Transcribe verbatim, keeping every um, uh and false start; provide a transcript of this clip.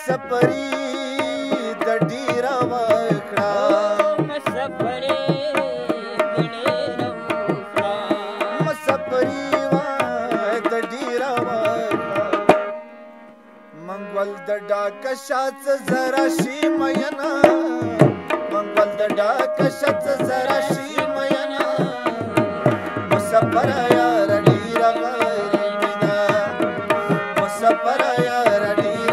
مسافري د ډیره وکړه مسافري د ډیره وکړه مسافري د ډیره وکړه منګول د ډاکه شاڅ زرا شي مینا منګول د ډاکه شاڅ زرا شي مینا مسافر یار ډیره غریبه مسافر یار ډیره